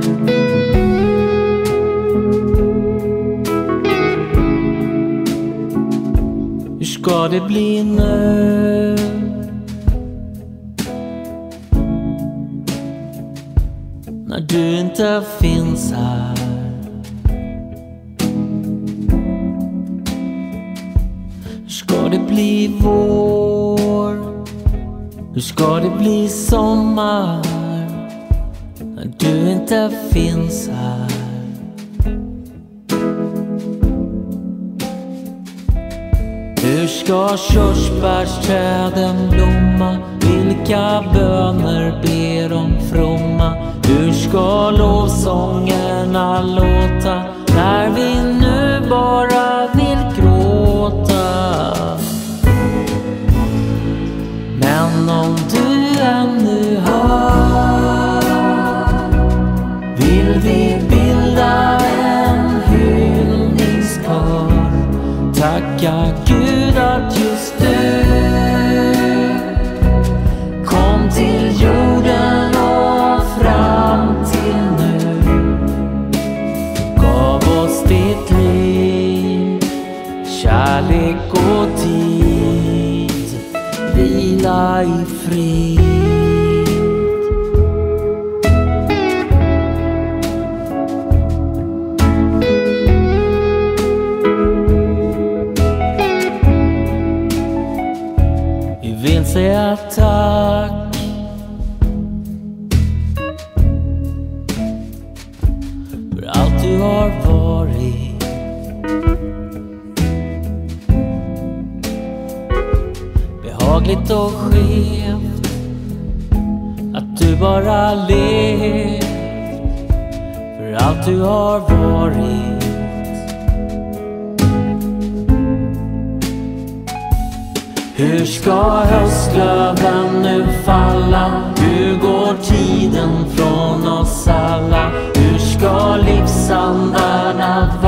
Hur ska det bli nu? När du inte finns här. Hur ska det bli vår? Hur ska det bli sommar? När du inte finns här. Hur ska körsbärsträden blomma? Vilka böner ber om fromma? Hur ska lovsångerna låta när vi nu bara vill gråta? Men om du ännu hör, vill vi bilda en hyllningskör. Tacka Gud att just du kom till jorden och fram till nu. Gav oss ditt liv, kärlek och tid. Vila i frid. Vill säga tack för allt du har varit. Behagligt och skevt att du bara levt. För allt du har varit. Hur ska höstlöven nu falla? Hur går tiden från oss alla? Hur ska livsandarna